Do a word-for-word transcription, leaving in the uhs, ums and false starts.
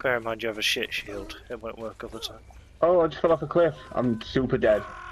bear in mind you have a shit shield. It won't work all the time. Oh, I just fell off a cliff. I'm super dead.